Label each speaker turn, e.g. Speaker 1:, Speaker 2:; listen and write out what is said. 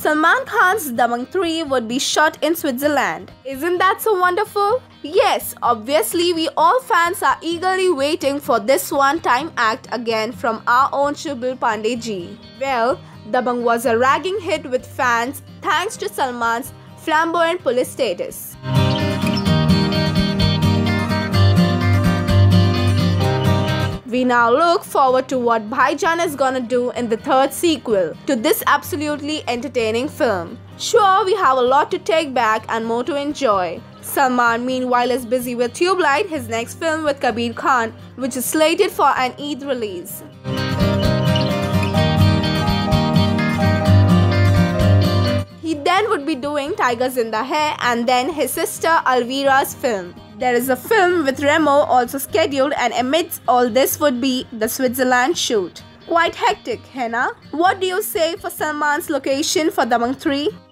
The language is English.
Speaker 1: Salman Khan's Dabangg 3 would be shot in Switzerland. Isn't that so wonderful? Yes, obviously we all fans are eagerly waiting for this one-time act again from our own Shubhal Pandey ji. Well, Dabangg was a ragging hit with fans thanks to Salman's flamboyant police status. We now look forward to what Bhaijan is gonna do in the third sequel to this absolutely entertaining film. Sure, we have a lot to take back and more to enjoy. Salman meanwhile is busy with Tubelight, his next film with Kabir Khan, which is slated for an Eid release. He then would be doing Tiger Zinda Hai and then his sister Alvira's film. There is a film with Remo also scheduled, and amidst all this would be the Switzerland shoot. Quite hectic, hai na? What do you say for Salman's location for Dabangg 3?